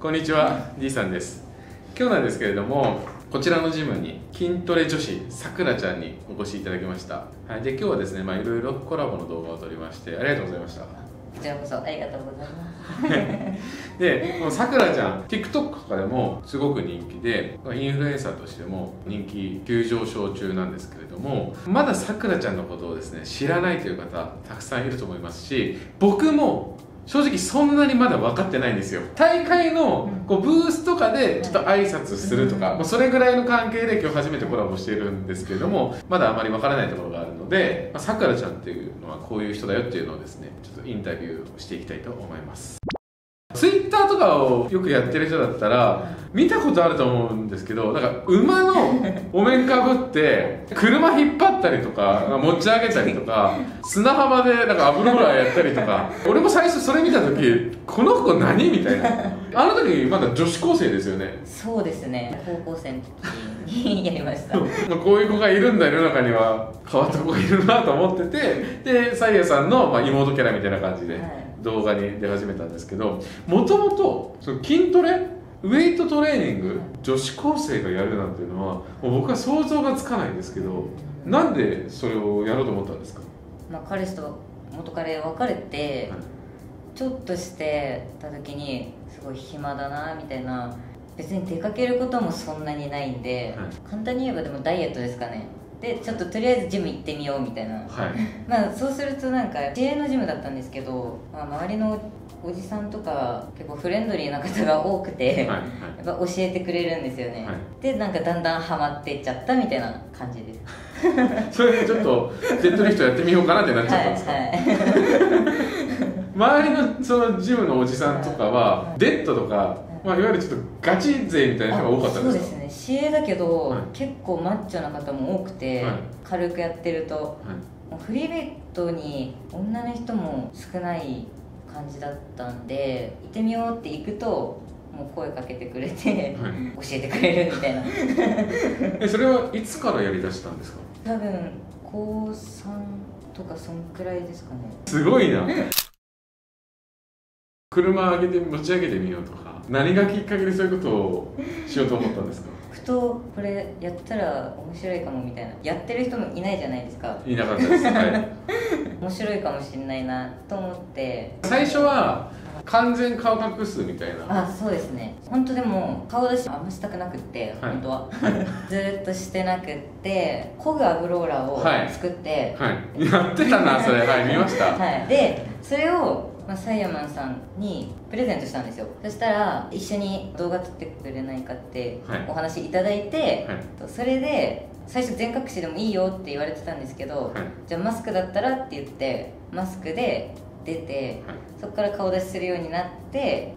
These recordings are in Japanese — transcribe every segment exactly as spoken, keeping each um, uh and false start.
こんにちは、D さんです。今日なんですけれども、こちらのジムに筋トレ女子さくらちゃんにお越しいただきました。はい、で今日はですね、まあいろいろコラボの動画を撮りましてありがとうございました。 こちらこそありがとうございます。 で、このさくらちゃん TikTok とかでもすごく人気で、インフルエンサーとしても人気急上昇中なんですけれども、まださくらちゃんのことをですね知らないという方たくさんいると思いますし、僕も正直そんなにまだ分かってないんですよ。大会のこうブースとかでちょっと挨拶するとか、まあ、それぐらいの関係で今日初めてコラボしているんですけれども、まだあまり分からないところがあるので、まあ、さくらちゃんっていうのはこういう人だよっていうのをですねちょっとインタビューをしていきたいと思います。ツイッターとかをよくやってる人だったら見たことあると思うんですけど、なんか馬のお面かぶって車引っ張ったりとか持ち上げたりとか砂浜でなんかアブローラーやったりとか、俺も最初それ見た時この子何みたいな。あの時まだ女子高生ですよね。 そうですね、高校生の時にやりました。 こういう子がいるんだ、世の中には変わった子がいるなと思ってて、でサイヤさんのまあ妹キャラみたいな感じで動画に出始めたんですけど、もともと筋トレウェイトトレーニング女子高生がやるなんていうのはもう僕は想像がつかないんですけど、なんでそれをやろうと思ったんですか？ まあ彼氏と元彼別れて、はい、ちょっとしてた時にすごい暇だなみたいな、別に出かけることもそんなにないんで、はい、簡単に言えばでもダイエットですかね。でちょっととりあえずジム行ってみようみたいな、はい、まあそうするとなんか市営のジムだったんですけど、まあ、周りのおじさんとか結構フレンドリーな方が多くて、はいはい、やっぱ教えてくれるんですよね、はい、でなんかだんだんハマっていっちゃったみたいな感じです。 それでちょっとデッドリフトやってみようかなってなっちゃったんですか？はい、はい、周りのそのジムのおじさんとかはデッドとか、まあ、いわゆるちょっとガチ勢みたいな人が多かったんですか？ そうですね、市営だけど、はい、結構マッチョな方も多くて、はい、軽くやってると、はい、もうフリーベッドに女の人も少ない感じだったんで、行ってみようって行くともう声かけてくれて、はい、教えてくれるみたいな。 えそれはいつからやりだしたんですか？ 多分こうさんとかそんくらいですかね。 すごいな。車上げて持ち上げてみようとか、何がきっかけでそういうことをしようと思ったんですか？ ふとこれやったら面白いかもみたいな、やってる人もいないじゃないですか。 いなかったです、はい、 面白いかもしれないなと思って。 最初は完全顔隠すみたいな。 あ、そうですね。本当でも顔出しあんましたくなくって、はい、本当は、はい、ずーっとしてなくって、漕ぐアブローラーを作って、 はいはい、やってたなそれ。はい、見ました。 はい、でそれをまあ、サイヤマンさんにプレゼントしたんですよ。そしたら一緒に動画撮ってくれないかってお話いただいて、はい、それで最初全隠しでもいいよって言われてたんですけど、はい、じゃあマスクだったらって言ってマスクで出て、はい、そこから顔出しするようになって、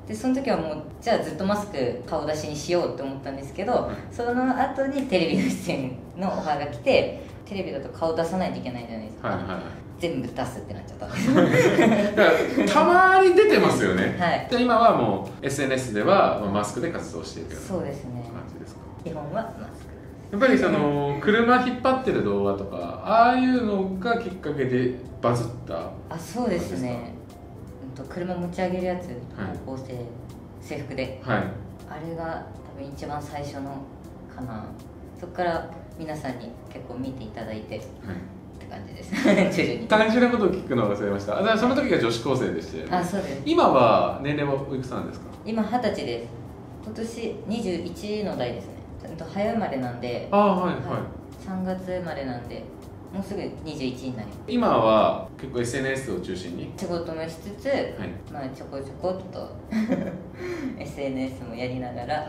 でその時はもうじゃあずっとマスク顔出しにしようって思ったんですけど、はい、その後にテレビの出演のオファーが来て、テレビだと顔出さないといけないじゃないですか、はいはいはい、全部出すってなっちゃったんですだからたまに出てますよね、 はい、 で今はもう エスエヌエス ではマスクで活動しているようなそうですね感じですか？ 基本はマスク。 やっぱりその車引っ張ってる動画とかああいうのがきっかけでバズった？ あ、そうですね、うん、と車持ち上げるやつ、高校生制服で、はい、あれが多分一番最初のかな。そこから皆さんに結構見ていただいて、はい、って感じです徐々に。単純なことを聞くのを忘れました。あ、その時が女子高生でして、ね、 あ、そうです。 今は年齢はおいくつなんですか？ 今二十歳です。今年にじゅういちの代ですね。早生まれなんで、 あ、はいはい、 さんがつ生まれなんでもうすぐにじゅういちになります。 今は結構 エスエヌエス を中心に仕事もしつつ、はい、まあちょこちょこっとエスエヌエス もやりながら、はい、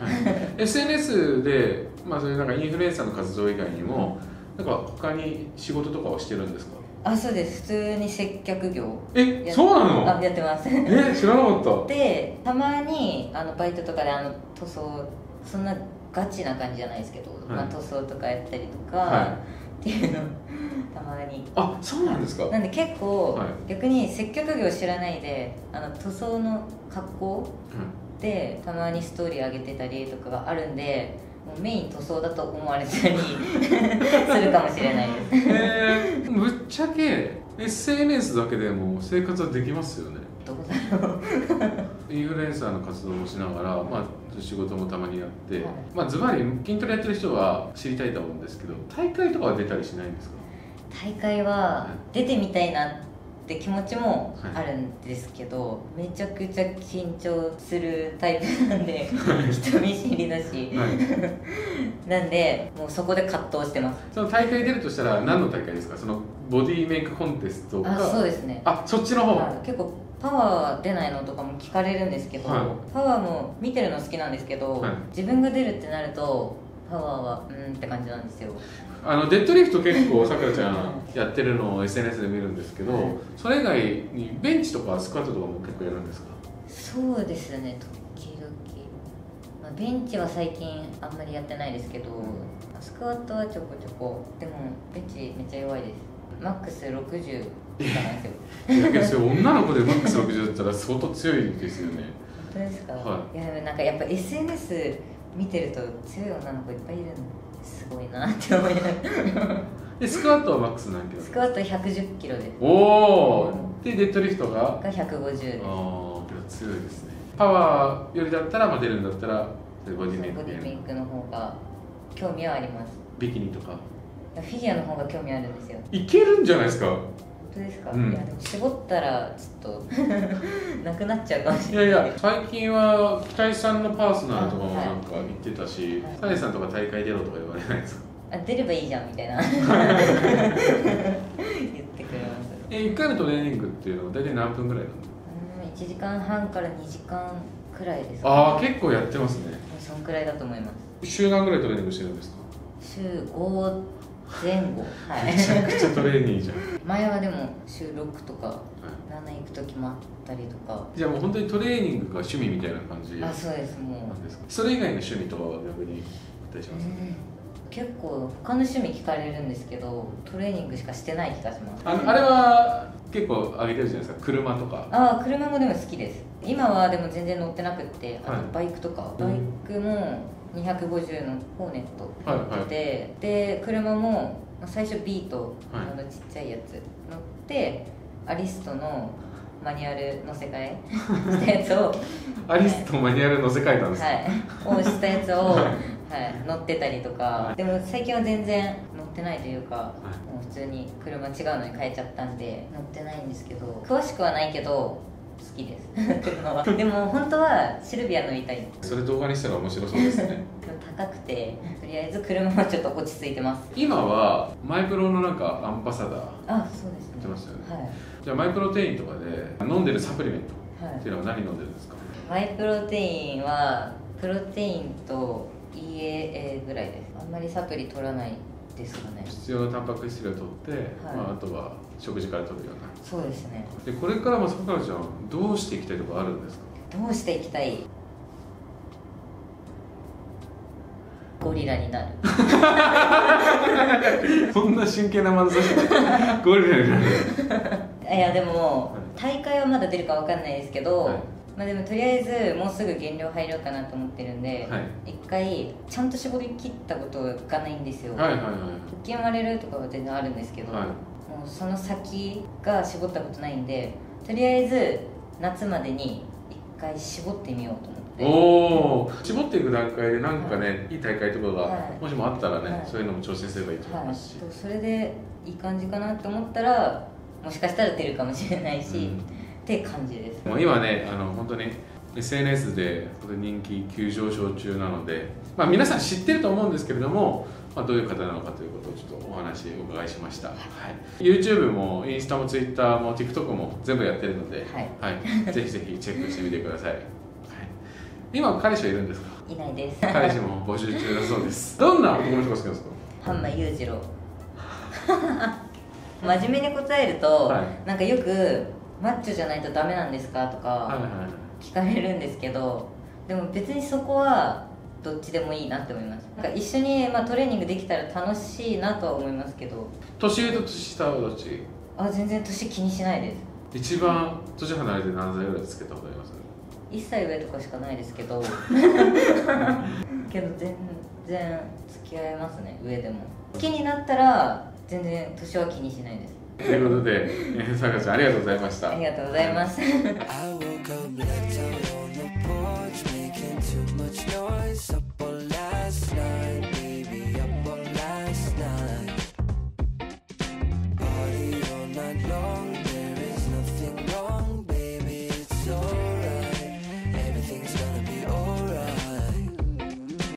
エスエヌエス で、まあ、そういうなんかインフルエンサーの活動以外にも、うん、なんか他に仕事とかはしてるんですか？ あ、そうです。普通に接客業。 え、そうなの？ あ、やってます。 え、知らなかった。 で、たまにあのバイトとかであの塗装、そんなガチな感じじゃないですけど、はい、まあ、塗装とかやったりとか、はい、っていうのたまに。 あ、そうなんですか？ なんで結構、はい、逆に接客業知らないであの塗装の格好で、たまにストーリー上げてたりとかがあるんで、もうメイン塗装だと思われたりするかもしれないです。 えー、ぶっちゃけ エスエヌエス だけでも生活はできますよね？ どうだろうインフルエンサーの活動もしながら、まあ、仕事もたまにやって、はい、まあズバリ筋トレやってる人は知りたいと思うんですけど、大会とかは出たりしないんですか？大会は出てみたいなって気持ちもあるんですけど、はい、めちゃくちゃ緊張するタイプなんで人見知りだし、はい、なんでもうそこで葛藤してます。 その大会出るとしたら何の大会ですか？そのボディメイクコンテストか？ あ、そうですね。 あ、そっちの方。 結構パワー出ないのとかも聞かれるんですけど、はい、パワーも見てるの好きなんですけど、はい、自分が出るってなるとパワーはうーんって感じなんですよ。 あのデッドリフト結構さくらちゃんやってるのを エスエヌエス で見るんですけど、はい、それ以外にベンチとかスクワットとかも結構やるんですか？ そうですね、時々、まあ、ベンチは最近あんまりやってないですけど、スクワットはちょこちょこ。でもベンチめっちゃ弱いです。マックスろくじゅうとかなんですよ。 いやけどそれ女の子でマックスろくじゅうだったら相当強いですよね。 本当ですか？ はい、 いやなんかやっぱ エスエヌエス 見てると強い女の子いっぱいいるんですごいなって思いながら。 でスクワットはマックス何キロ？ スクワットひゃくじゅっキロです。 おお。でデッドリフトが？ がひゃくごじゅうです。 ああ、強いですね。パワーよりだったら、まあ、出るんだったらボディメイク。 ボディメイクの方が興味はあります。 ビキニとか？ フィギュアの方が興味あるんですよ。 いけるんじゃないですか？ 本当ですか？うん、いやでも絞ったらちょっとなくなっちゃうかもしれない。 いやいや、最近は北井さんのパーソナルとかもなんか言ってたし、サネ、はい、さんとか大会出ろとか言われないですか？ あ、出ればいいじゃんみたいな言ってくれます。 え、いっかいのトレーニングっていうのは大体何分ぐらいなの？ うん、いちじかんはんからにじかんくらいですか、 ね。ああ、結構やってますね。 そんくらいだと思います。 週何ぐらいトレーニングしてるんですか？ 週ご前後。はい。 めちゃくちゃトレーニングじゃん。 前はでも週ろくとかなな行く時もあったりとか。 じゃあもう本当にトレーニングが趣味みたいな感じ？ あ、そうです。もうそれ以外の趣味とかは逆にあったりしますか？ 結構他の趣味聞かれるんですけど、トレーニングしかしてない気がします。 あのあれは結構上げてるじゃないですか、車とか。 ああ、車もでも好きです。今はでも全然乗ってなくって、あとバイクとか、はい、バイクもにひゃくごじゅうのホーネット乗ってて、はいはい、で車も最初ビート、はい、あのちっちゃいやつ乗ってアリストのマニュアルの世界したやつをアリストマニュアルの世界なんですか？ はい、をしたやつを、はい、乗ってたりとか、はい、でも最近は全然乗ってないというか、はい、もう普通に車違うのに変えちゃったんで乗ってないんですけど、詳しくはないけど好きです車は。でも本当はシルビア乗りたい。 それ動画にしたら面白そうですね。 高くてとりあえず車はちょっと落ち着いてます。 今はマイプロのなんかアンバサダー、 あ、そうですね、 言ってますよね、 はい、 じゃあマイプロテインとかで飲んでるサプリメントっていうのは何飲んでるんですか？ はい、マイプロテインはプロテインと イーエーエー ぐらいです。あんまりサプリ取らないですかね。 必要なタンパク質量を取って、はい、まあ、あとは食事から取るような。 そうですね。 でこれからもさくらちゃんどうしていきたいとかあるんですか？ どうしていきたい？ゴリラになる。 そんな真剣な眼差しゴリラになる。 いやでも、はい、大会はまだ出るかわかんないですけど、はい、まあでもとりあえずもうすぐ減量入ろうかなと思ってるんで、はい、一回ちゃんと絞り切ったことがないんですよ。はいはいはい、腹筋割れるとかは全然あるんですけど、はい、もうその先が絞ったことないんで、とりあえず夏までに一回絞ってみようと思って。 おお、絞っていく段階でなんかね、はい、いい大会とかが、はい、もしもあったらね、はい、そういうのも挑戦すればいいと思いますし、 はい、それでいい感じかなと思ったらもしかしたら出るかもしれないし、うん、って感じです。 もう今ね、あの本当に エスエヌエス で人気急上昇中なので、まあ、皆さん知ってると思うんですけれども、まあ、どういう方なのかということをちょっとお話お伺いしました、はい、YouTube もインスタも Twitter も TikTok も全部やってるので、はいはい、ぜひぜひチェックしてみてください。今彼氏はいるんですか？ いないです。 彼氏も募集中だそうです。どんな男の人が好きなんですか？ 半間裕次郎。真面目に答えると、はい、なんかよくマッチョじゃないとダメなんですかとか聞かれるんですけど、でも別にそこはどっちでもいいなって思います。なんか一緒に、まあ、トレーニングできたら楽しいなとは思いますけど。 年上と年下はどっち？ あ、全然年気にしないです。 一番年離れて何歳ぐらいつけたことあります？ いっさい上とかしかないですけどけど全然付き合えますね、上でも。好きになったら全然年は気にしないです。 ということで、さくらちゃんありがとうございました。 ありがとうございます。 on the porch making too much